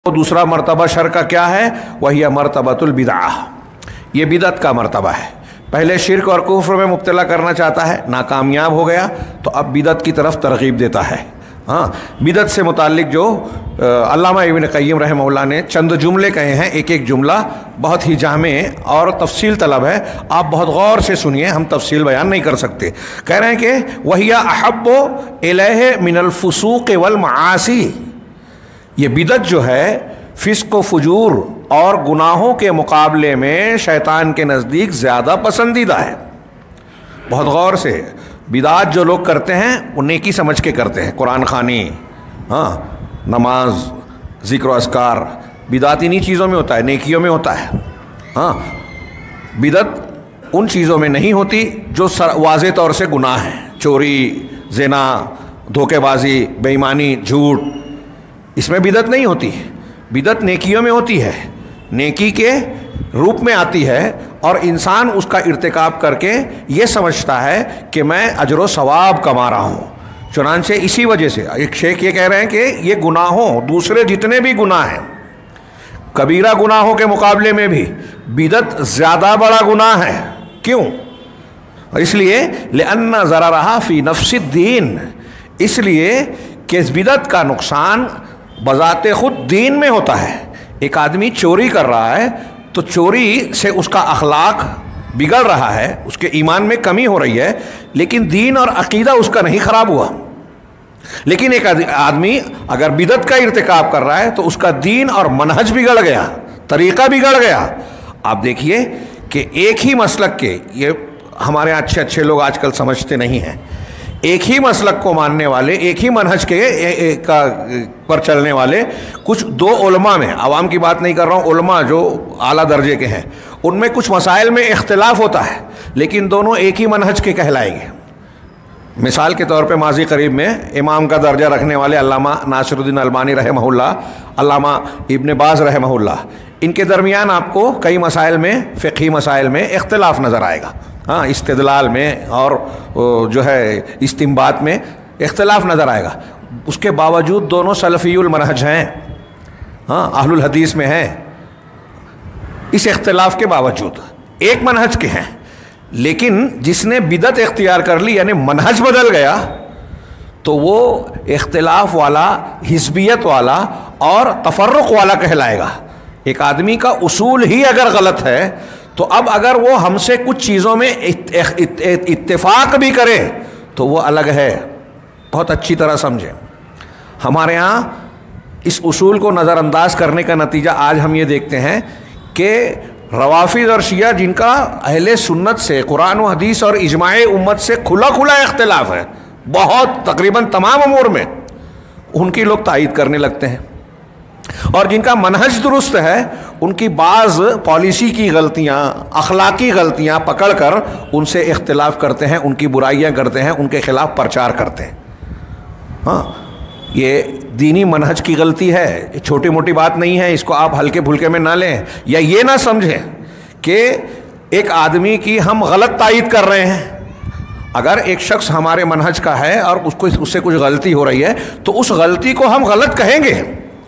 دوسرا مرتبہ شر کا کیا ہے؟ وہی مرتبۃ البدعہ، یہ بدعت کا مرتبہ ہے۔ پہلے شرک اور کفر میں مبتلا کرنا چاہتا ہے، ناکامیاب ہو گیا تو اب بدعت کی طرف ترغیب دیتا ہے۔ بدعت سے متعلق جو علامہ ابن قیم رحمہ اللہ نے چند جملے کہے ہیں، ایک ایک جملہ بہت ہی جامع اور تفصیل طلب ہے، آپ بہت غور سے سنیے، ہم تفصیل بیان نہیں کر سکتے۔ کہہ رہے ہیں کہ وَهِيَ أَحَبُّ إِلَيْهِ مِنَ الْفُسُوقِ وَالْمَعَاصِي، یہ بدعت جو ہے فسق و فجور اور گناہوں کے مقابلے میں شیطان کے نزدیک زیادہ پسندیدہ ہے۔ بہت غور سے، بدعت جو لوگ کرتے ہیں وہ نیکی سمجھ کے کرتے ہیں، قرآن خوانی، نماز، ذکر و اذکار، بدعت انہی چیزوں میں ہوتا ہے، نیکیوں میں ہوتا ہے۔ بدعت ان چیزوں میں نہیں ہوتی جو واضح طور سے گناہ ہیں، چوری، زنا، دھوکے بازی، بے ایمانی، جھوٹ، اس میں بدعت نہیں ہوتی۔ بدعت نیکیوں میں ہوتی ہے، نیکی کے روپ میں آتی ہے، اور انسان اس کا ارتکاب کر کے یہ سمجھتا ہے کہ میں اجر و ثواب کما رہا ہوں۔ چنانچہ اسی وجہ سے ایک شیخ یہ کہہ رہے ہیں کہ یہ گناہوں، دوسرے جتنے بھی گناہ ہیں، کبیرہ گناہوں کے مقابلے میں بھی بدعت زیادہ بڑا گناہ ہے۔ کیوں؟ اس لیے لأن ضررها فی نفس الدین، اس لیے کہ اس بدعت کا نقصان بذات خود دین میں ہوتا ہے۔ ایک آدمی چوری کر رہا ہے تو چوری سے اس کا اخلاق بگڑ رہا ہے، اس کے ایمان میں کمی ہو رہی ہے، لیکن دین اور عقیدہ اس کا نہیں خراب ہوا۔ لیکن ایک آدمی اگر بدعت کا ارتکاب کر رہا ہے تو اس کا دین اور منہج بگڑ گیا، طریقہ بگڑ گیا۔ آپ دیکھیے کہ ایک ہی مسلک کے، یہ ہمارے اچھے لوگ آج کل سمجھتے نہیں ہیں، ایک ہی مسلک کو ماننے والے، ایک ہی منہج کے پر چلنے والے کچھ دو علماء میں، عوام کی بات نہیں کر رہا ہوں، علماء جو اعلیٰ درجے کے ہیں، ان میں کچھ مسائل میں اختلاف ہوتا ہے، لیکن دونوں ایک ہی منہج کے کہلائیں گے۔ مثال کے طور پہ ماضی قریب میں امام کا درجہ رکھنے والے علامہ ناصر الدین البانی رحمہ اللہ، علامہ ابن باز رحمہ اللہ، ان کے درمیان آپ کو کئی مسائل میں، فقہی مسائل میں اختلاف نظر آئے گا، استدلال میں اور جو ہے استنباط میں اختلاف نظر آئے گا۔ اس کے باوجود دونوں سلفی المنہج ہیں، اہل الحدیث میں ہیں۔ اس اختلاف کے باوجود ایک منہج کے ہیں، لیکن جس نے بدعت اختیار کر لی، یعنی منہج بدل گیا، تو وہ اختلاف والا، حزبیت والا اور تفرق والا کہلائے گا۔ ایک آدمی کا اصول ہی اگر غلط ہے تو اب اگر وہ ہم سے کچھ چیزوں میں اتفاق بھی کرے تو وہ الگ ہے۔ بہت اچھی طرح سمجھیں، ہمارے ہاں اس اصول کو نظر انداز کرنے کا نتیجہ آج ہم یہ دیکھتے ہیں کہ روافض اور شیعہ، جن کا اہل سنت سے، قرآن و حدیث اور اجماع امت سے کھلا اختلاف ہے، بہت تقریباً تمام امور میں، ان کی لوگ تائید کرنے لگتے ہیں، اور جن کا منہج درست ہے ان کی بعض پالیسی کی غلطیاں، اخلاقی غلطیاں پکڑ کر ان سے اختلاف کرتے ہیں، ان کی برائیاں کرتے ہیں، ان کے خلاف پرچار کرتے ہیں۔ یہ دینی منہج کی غلطی ہے، یہ چھوٹی موٹی بات نہیں ہے، اس کو آپ ہلکے پھلکے میں نہ لیں، یا یہ نہ سمجھیں کہ ایک آدمی کی ہم غلط تائید کر رہے ہیں۔ اگر ایک شخص ہمارے منہج کا ہے اور اس سے کچھ غلطی ہو رہی ہے تو اس غلطی کو ہم غلط کہیں گے،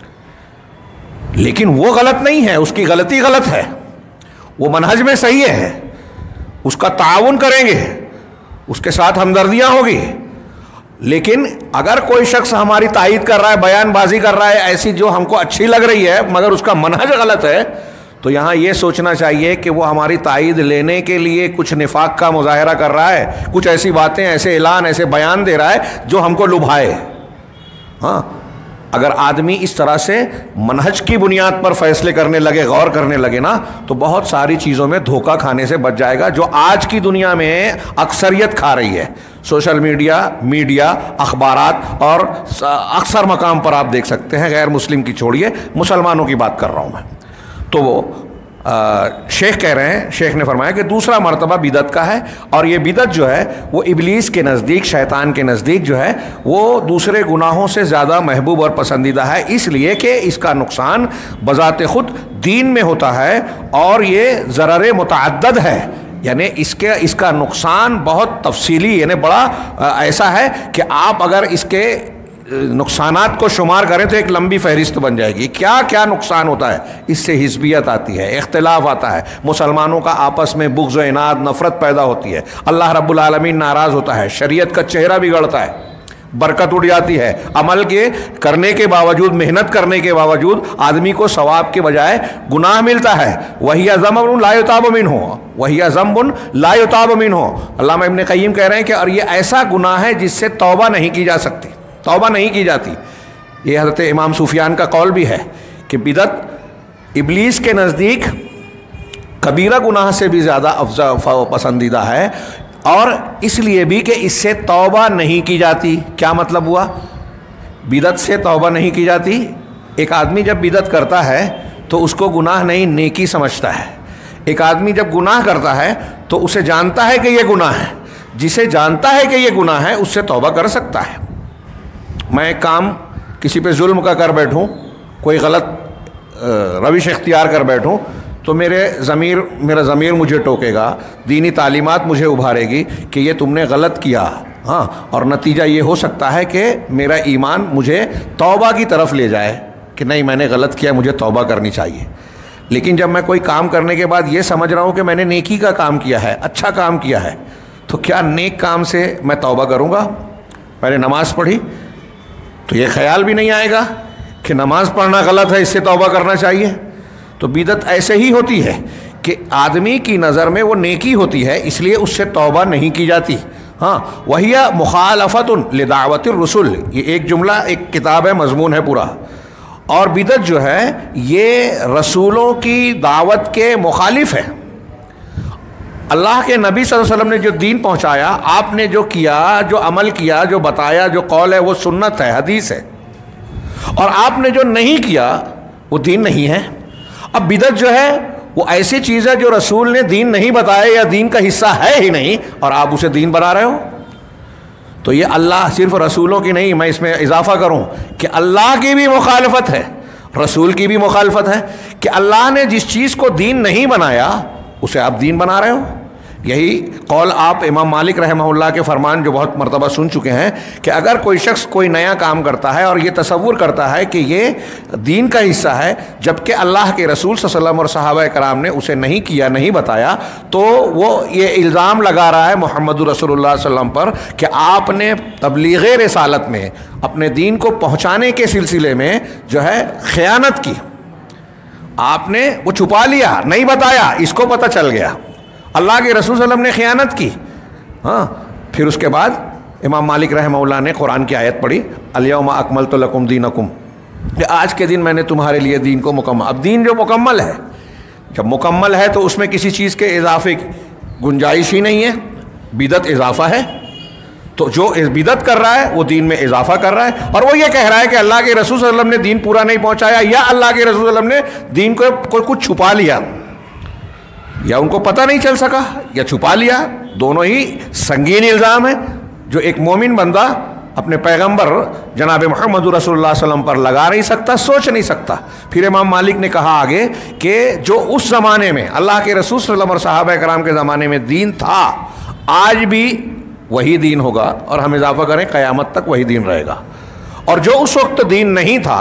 لیکن وہ غلط نہیں ہے، اس کی غلطی غلط ہے، وہ منہج میں صحیح ہے، اس کا تعاون کریں گے، اس کے ساتھ ہمدردیاں ہوگی۔ لیکن اگر کوئی شخص ہماری تائید کر رہا ہے، بیان بازی کر رہا ہے ایسی جو ہم کو اچھی لگ رہی ہے، مگر اس کا منہج غلط ہے، تو یہاں یہ سوچنا چاہیے کہ وہ ہماری تائید لینے کے لیے کچھ نفاق کا مظاہرہ کر رہا ہے، کچھ ایسی باتیں، ایسے اعلان، ایسے بیان دے رہا ہے جو ہم کو لبھائے۔ اگر آدمی اس طرح سے منہج کی بنیاد پر فیصلے کرنے لگے، غور کرنے لگے نا، تو بہت ساری چیزوں میں دھوکہ کھانے سے بچ جائے گا، جو آج کی دنیا میں اکثریت کھا رہی ہے۔ سوشل میڈیا، اخبارات، اور اکثر مقام پر آپ دیکھ سکتے ہیں، غیر مسلم کی چھوڑیے، مسلمانوں کی بات کر رہا ہوں میں۔ تو وہ شیخ کہہ رہے ہیں، شیخ نے فرمایا کہ دوسرا مرتبہ بدعت کا ہے، اور یہ بدعت جو ہے وہ ابلیس کے نزدیک، شیطان کے نزدیک جو ہے وہ دوسرے گناہوں سے زیادہ محبوب اور پسندیدہ ہے، اس لیے کہ اس کا نقصان بذات خود دین میں ہوتا ہے، اور یہ ضرر متعدد ہے، یعنی اس کا نقصان بہت تفصیلی، یعنی بڑا ایسا ہے کہ آپ اگر اس کے نقصانات کو شمار کریں تو ایک لمبی فہرست بن جائے گی. کیا کیا نقصان ہوتا ہے. اس سے حزبیت آتی ہے, اختلاف آتا ہے, مسلمانوں کا آپس میں بغض و عناد نفرت پیدا ہوتی ہے, اللہ رب العالمین ناراض ہوتا ہے, شریعت کا چہرہ بگڑتا ہے, برکت اٹھ جاتی ہے. عمل کے کرنے کے باوجود, محنت کرنے کے باوجود آدمی کو ثواب کے بجائے گناہ ملتا ہے. وہی ذنب لا یتاب منہ, وہی ذنب لا یتاب منہ. علامہ ابن قیم کہہ رہے ہیں کہ اور یہ ایسا گناہ ہے جس سے توبہ نہیں کی جا سکتی, توبہ نہیں کی جاتی. یہ حضرت امام سفیان کا قول بھی ہے کہ بدعت ابلیس کے نزدیک کبیرہ گناہ سے بھی زیادہ افضل پسندیدہ ہے, اور اس لیے بھی کہ اس سے توبہ نہیں کی جاتی. کیا مطلب ہوا؟ بدعت سے توبہ نہیں کی جاتی. ایک آدمی جب بدعت کرتا ہے تو اس کو گناہ نہیں نیکی سمجھتا ہے. ایک آدمی جب گناہ کرتا ہے تو اسے جانتا ہے کہ یہ گناہ ہے. جسے جانتا ہے کہ یہ گناہ ہے اس سے توبہ کر سکتا ہے. میں ایک کام کسی پہ ظلم کا کر بیٹھوں, کوئی غلط روش اختیار کر بیٹھوں, تو میرا ضمیر مجھے ٹوکے گا, دینی تعلیمات مجھے ابھارے گی کہ یہ تم نے غلط کیا. ہاں, اور نتیجہ یہ ہو سکتا ہے کہ میرا ایمان مجھے توبہ کی طرف لے جائے کہ نہیں میں نے غلط کیا, مجھے توبہ کرنی چاہیے. لیکن جب میں کوئی کام کرنے کے بعد یہ سمجھ رہا ہوں کہ میں نے نیکی کا کام کیا ہے, اچھا کام کیا ہے, تو کیا نیک کام سے میں توبہ کروں گا؟ میں نے نماز پڑھی تو یہ خیال بھی نہیں آئے گا کہ نماز پڑھنا غلط ہے, اس سے توبہ کرنا چاہیے. تو بدعت ایسے ہی ہوتی ہے کہ آدمی کی نظر میں وہ نیکی ہوتی ہے, اس لیے اس سے توبہ نہیں کی جاتی. ہاں, وہی مخالفت لدعوت الرسل, یہ ایک جملہ ایک کتاب ہے, مضمون ہے پورا. اور بدعت جو ہے یہ رسولوں کی دعوت کے مخالف ہے. اللہ کے نبی صلی اللہ علیہ وسلم نے جو دین پہنچایا, آپ نے جو کیا, جو عمل کیا, جو بتایا, جو قول ہے وہ سنت ہے, حدیث ہے. اور آپ نے جو نہیں کیا وہ دین نہیں ہے. اب بدعت جو ہے وہ ایسی چیز ہے جو رسول نے دین نہیں بتایا یا دین کا حصہ ہے ہی نہیں, اور آپ اسے دین بنا رہے ہو. تو یہ اللہ صرف رسولوں کی نہیں, میں اس میں اضافہ کروں کہ اللہ کی بھی مخالفت ہے, رسول کی بھی مخالفت ہے, کہ اللہ نے جس چیز کو دین نہیں بنایا اسے آپ دین بنا رہے ہو. یہی قول آپ امام مالک رحمہ اللہ کے فرمان جو بہت مرتبہ سن چکے ہیں کہ اگر کوئی شخص کوئی نیا کام کرتا ہے اور یہ تصور کرتا ہے کہ یہ دین کا حصہ ہے جبکہ اللہ کے رسول صلی اللہ علیہ وسلم اور صحابہ کرام نے اسے نہیں کیا, نہیں بتایا, تو وہ یہ الزام لگا رہا ہے محمد رسول اللہ صلی اللہ علیہ وسلم پر کہ آپ نے تبلیغ رسالت میں اپنے دین کو پہنچانے کے سلسلے میں جو ہے خیانت کی. آپ نے وہ چھپا لیا, نہیں بتایا, اس کو پتہ چل گیا, اللہ کے رسول صلی اللہ علیہ وسلم نے خیانت کی. ہاں, پھر اس کے بعد امام مالک رحمہ اللہ نے قرآن کی آیت پڑھی, الیوم اکملت لکم دینکم, کہ آج کے دن میں نے تمہارے لیے دین کو مکمل. اب دین جو مکمل ہے, جب مکمل ہے تو اس میں کسی چیز کے اضافے کی گنجائش ہی نہیں ہے. بدعت اضافہ ہے, تو جو بدعت کر رہا ہے وہ دین میں اضافہ کر رہا ہے, اور وہ یہ کہہ رہا ہے کہ اللہ کے رسول صلی اللہ علیہ وسلم نے دین پورا نہیں پہنچایا, یا اللہ کے رسول صلی اللہ علیہ وسلم نے دین کو کچھ چھپا لیا, یا ان کو پتہ نہیں چل سکا, یا چھپا لیا. دونوں ہی سنگین الزام ہیں جو ایک مومن بندہ اپنے پیغمبر جناب محمد رسول اللہ صلی اللہ علیہ وسلم پر لگا نہیں سکتا, سوچ نہیں سکتا. پھر امام مالک نے کہا آگے کہ جو اس زمانے میں اللہ کے رسول صلی اللہ علیہ وسلم اور صحابہ کرام کے زمانے میں دین تھا, آج بھی وہی دین ہوگا, اور ہم اضافہ کریں قیامت تک وہی دین رہے گا. اور جو اس وقت دین نہیں تھا,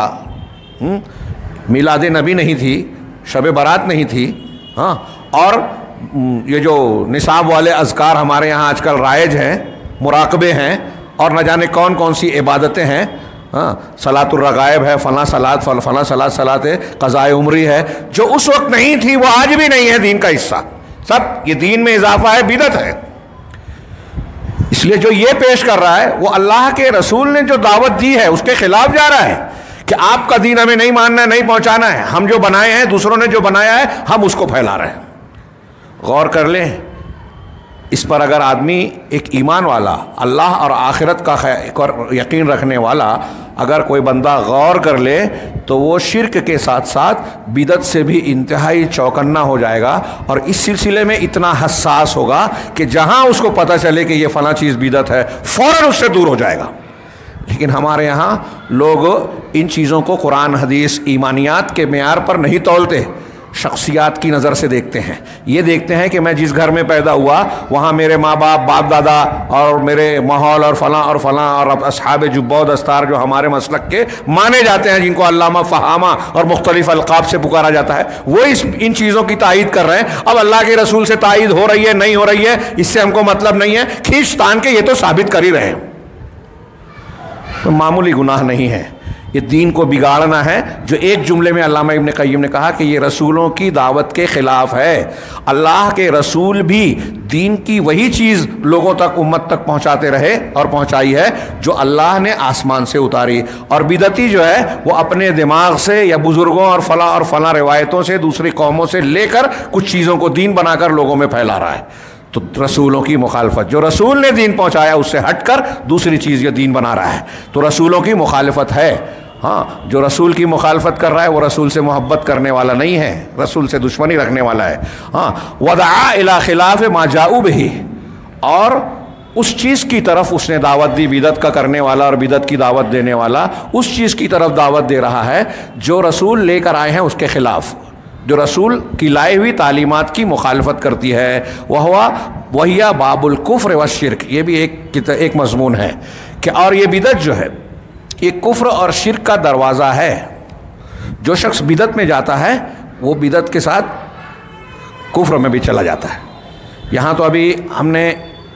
میلاد نبی نہیں تھی, شب برات نہیں تھی, ہاں, اور یہ جو نصاب والے اذکار ہمارے یہاں آج کل رائج ہیں, مراقبے ہیں, اور نہ جانے کون کون سی عبادتیں ہیں, ہاں, صلاۃ الرغائب ہے, فلاں صلاۃ فلاں صلاۃ قضاء عمری ہے, جو اس وقت نہیں تھی وہ آج بھی نہیں ہے دین کا حصہ. سب یہ دین میں اضافہ ہے, بدعت ہے. اس لیے جو یہ پیش کر رہا ہے وہ اللہ کے رسول نے جو دعوت دی ہے اس کے خلاف جا رہا ہے کہ آپ کا دین ہمیں نہیں ماننا ہے, نہیں پہنچانا ہے, ہم جو بنائے ہیں, دوسروں نے جو بنایا ہے, ہم اس کو پھیلا رہے ہیں. غور کر لیں اس پر. اگر آدمی ایک ایمان والا, اللہ اور آخرت کا یقین رکھنے والا اگر کوئی بندہ غور کر لے تو وہ شرک کے ساتھ ساتھ بدعت سے بھی انتہائی چوکنا ہو جائے گا, اور اس سلسلے میں اتنا حساس ہوگا کہ جہاں اس کو پتہ چلے کہ یہ فلاں چیز بدعت ہے فوراً اس سے دور ہو جائے گا. لیکن ہمارے یہاں لوگ ان چیزوں کو قرآن حدیث ایمانیات کے معیار پر نہیں تولتے. شخصیات کی نظر سے دیکھتے ہیں. یہ دیکھتے ہیں کہ میں جس گھر میں پیدا ہوا وہاں میرے ماں باپ باپ دادا اور میرے ماحول اور فلاں اور اصحاب جبہ و دستار جو ہمارے مسلک کے مانے جاتے ہیں، جن کو علامہ فہامہ اور مختلف القاب سے پکارا جاتا ہے، وہ ان چیزوں کی تائید کر رہے ہیں. اب اللہ کے رسول سے تائید ہو رہی ہے نہیں ہو رہی ہے اس سے ہم کو مطلب نہیں ہے، کھینچ تان کے یہ تو ثابت کر ہی رہے ہیں. تو معمولی گناہ نہیں ہے، یہ دین کو بگاڑنا ہے. جو ایک جملے میں علامہ ابن قیم نے کہا کہ یہ رسولوں کی دعوت کے خلاف ہے. اللہ کے رسول بھی دین کی وہی چیز لوگوں تک امت تک پہنچاتے رہے اور پہنچائی ہے جو اللہ نے آسمان سے اتاری. اور بدعتی جو ہے وہ اپنے دماغ سے یا بزرگوں اور فلاں روایتوں سے دوسری قوموں سے لے کر کچھ چیزوں کو دین بنا کر لوگوں میں پھیلا رہا ہے. تو رسولوں کی مخالفت، جو رسول نے دین پہنچایا اس سے ہٹ کر دوسری چیز یہ دین بنا رہا ہے، تو رسولوں کی مخالفت ہے. ہاں، جو رسول کی مخالفت کر رہا ہے وہ رسول سے محبت کرنے والا نہیں ہے، رسول سے دشمنی رکھنے والا ہے. ہاں، ودعا الی خلاف ما جاؤ بہ، اور اس چیز کی طرف اس نے دعوت دی، بدعت کا کرنے والا اور بدعت کی دعوت دینے والا اس چیز کی طرف دعوت دے رہا ہے جو رسول لے کر آئے ہیں اس کے خلاف، جو رسول کی لائی ہوئی تعلیمات کی مخالفت کرتی ہے. وہی باب الکفر والشرک، یہ بھی ایک مضمون ہے کہ اور یہ بدعت جو ہے یہ کفر اور شرک کا دروازہ ہے. جو شخص بدعت میں جاتا ہے وہ بدعت کے ساتھ کفر میں بھی چلا جاتا ہے. یہاں تو ابھی ہم نے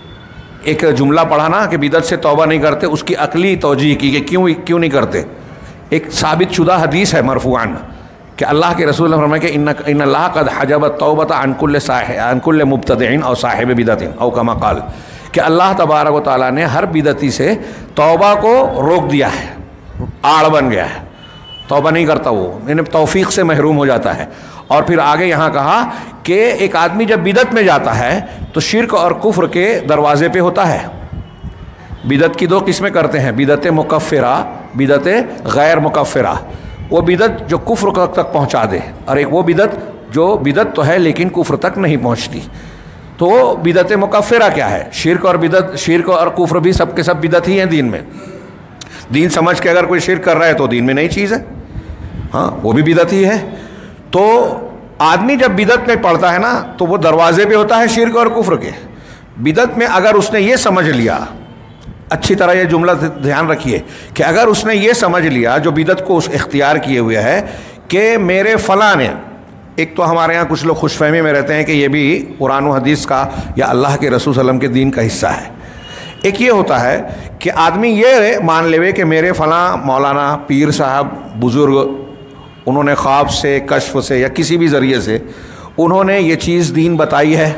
ایک جملہ پڑھا نا کہ بدعت سے توبہ نہیں کرتے، اس کی عقلی توجیہ کی کہ کیوں نہیں کرتے. ایک ثابت شدہ حدیث ہے مرفوعاً کہ اللہ کے رسول نے فرمایا کہ ان اللہ قد حجب التوبۃ عن کل مبتدع او صاحب بدعت او کما قال، کہ اللہ تبارک و تعالیٰ نے ہر بدعتی سے توبہ کو روک دیا ہے، آڑ بن گیا ہے، توبہ نہیں کرتا، وہ یعنی توفیق سے محروم ہو جاتا ہے. اور پھر آگے یہاں کہا کہ ایک آدمی جب بدعت میں جاتا ہے تو شرک اور کفر کے دروازے پہ ہوتا ہے. بدعت کی دو قسمیں کرتے ہیں، بدعت مکفرہ، بدعت غیر مکفرہ. وہ بدعت جو کفر تک پہنچا دے، اور ایک وہ بدعت جو بدعت تو ہے لیکن کفر تک نہیں پہنچتی. تو بدعت مکفرہ کیا ہے؟ شرک اور کفر بھی سب کے سب بدعت ہی ہیں دین میں. دین سمجھ کے اگر کوئی شرک کر رہا ہے تو دین میں نئی چیز ہے، ہاں وہ بھی بدعت ہی ہے. تو آدمی جب بدعت میں پڑتا ہے نا تو وہ دروازے پہ ہوتا ہے شرک اور کفر کے. بدعت میں اگر اس نے یہ سمجھ لیا، اچھی طرح یہ جملہ دھیان رکھیے کہ اگر اس نے یہ سمجھ لیا جو بدعت کو اس اختیار کیے ہوئے ہے کہ میرے فلاں نے، ایک تو ہمارے ہاں کچھ لوگ خوش فہمی میں رہتے ہیں کہ یہ بھی قرآن و حدیث کا یا اللہ کے رسول صلی اللہ علیہ وسلم کے دین کا حصہ ہے. ایک یہ ہوتا ہے کہ آدمی یہ مان لے کہ میرے فلاں مولانا پیر صاحب بزرگ انہوں نے خواب سے، کشف سے یا کسی بھی ذریعے سے انہوں نے یہ چیز دین بتائی ہے،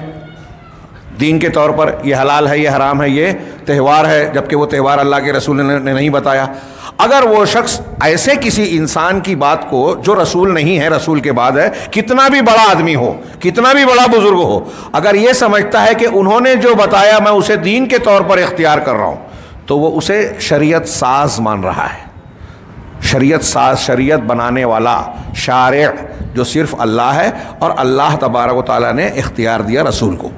دین کے طور پر یہ حلال ہے، یہ حرام ہے، یہ تہوار ہے، جبکہ وہ تہوار اللہ کے رسول نے نہیں بتایا. اگر وہ شخص ایسے کسی انسان کی بات کو جو رسول نہیں ہے، رسول کے بعد ہے، کتنا بھی بڑا آدمی ہو، کتنا بھی بڑا بزرگ ہو، اگر یہ سمجھتا ہے کہ انہوں نے جو بتایا میں اسے دین کے طور پر اختیار کر رہا ہوں، تو وہ اسے شریعت ساز مان رہا ہے. شریعت ساز، شریعت بنانے والا، شارع جو صرف اللہ ہے اور اللہ تبارک و تعالیٰ نے اختیار دیا رسول کو.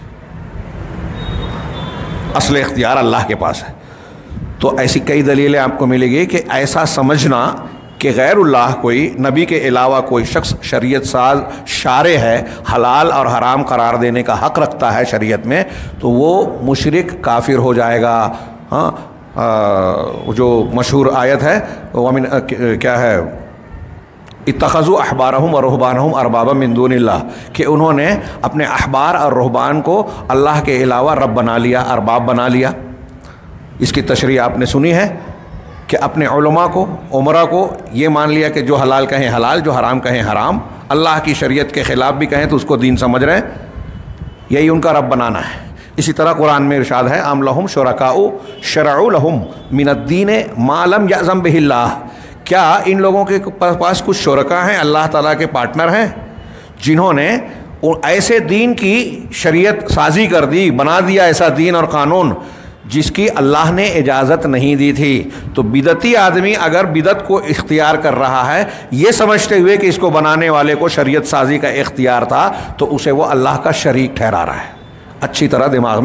اصل اختیار اللہ کے پاس ہے. تو ایسی کئی دلیلیں آپ کو ملے گی کہ ایسا سمجھنا کہ غیر اللہ کوئی، نبی کے علاوہ کوئی شخص شریعت ساز شارع ہے، حلال اور حرام قرار دینے کا حق رکھتا ہے شریعت میں، تو وہ مشرک کافر ہو جائے گا. ہاں، جو مشہور آیت ہے ومن کیا ہے، اتخذوا احبارہم و رہبانہم اربابا من دون اللہ، کہ انہوں نے اپنے احبار اور رہبان کو اللہ کے علاوہ رب بنا لیا، ارباب بنا لیا. اس کی تشریح آپ نے سنی ہے کہ اپنے علماء کو، عمرا کو یہ مان لیا کہ جو حلال کہیں حلال، جو حرام کہیں حرام، اللہ کی شریعت کے خلاف بھی کہیں تو اس کو دین سمجھ رہے ہیں، یہی ان کا رب بنانا ہے. اسی طرح قرآن میں ارشاد ہے ام لہم شرکاء شرعوا لہم من الدین ما لم یأذن بہ اللہ، کیا ان لوگوں کے پاس کچھ شرکاء ہیں، اللہ تعالیٰ کے پارٹنر ہیں، جنہوں نے ایسے دین کی شریعت سازی کر دی، بنا دیا ایسا دین اور قانون جس کی اللہ نے اجازت نہیں دی تھی. تو بدعتی آدمی اگر بدعت کو اختیار کر رہا ہے یہ سمجھتے ہوئے کہ اس کو بنانے والے کو شریعت سازی کا اختیار تھا، تو اسے وہ اللہ کا شریک ٹھہرا رہا ہے. اچھی طرح دماغ میں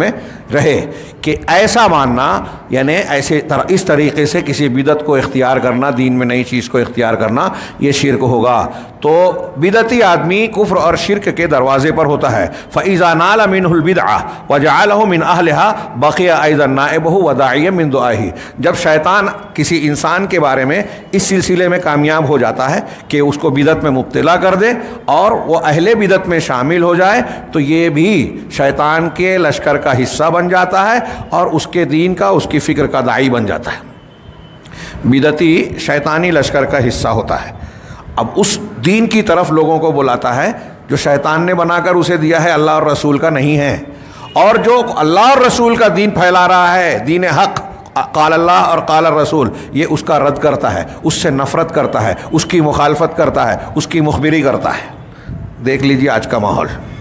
رہے کہ ایسا ماننا یعنی اس طریقے سے کسی بدعت کو اختیار کرنا، دین میں نئی چیز کو اختیار کرنا، یہ شرک ہوگا۔ تو بدعتی آدمی کفر اور شرک کے دروازے پر ہوتا ہے۔ فَإِذَا نَالَ مِنْهُ الْبِدْعَةُ وَجَعَلَهُ مِنْ أَهْلِهَا بَقِيَ أَيْضًا نَائِبُهُ وَدَاعِيًا مِنْ دُعَائِهِ۔ جب شیطان کسی انسان کے بارے میں اس سلسلے میں کامیاب ہو جاتا ہے کہ اس کو بدعت میں مبتلا کر دے اور وہ اہل بدعت میں شامل ہو جائے، تو یہ بھی شیطان کے لشکر کا حصہ بن جاتا ہے اور اس کے دین کا، اس کی فکر کا داعی بن جاتا ہے۔ بدعتی شیطانی لشکر کا حصہ ہوتا ہے۔ اب اس دین کی طرف لوگوں کو بلاتا ہے جو شیطان نے بنا کر اسے دیا ہے، اللہ اور رسول کا نہیں ہے، اور جو اللہ اور رسول کا دین پھیلا رہا ہے، دین حق، قال اللہ اور قال الرسول، یہ اس کا رد کرتا ہے، اس سے نفرت کرتا ہے، اس کی مخالفت کرتا ہے، اس کی مخبری کرتا ہے۔ دیکھ لیجیے آج کا ماحول۔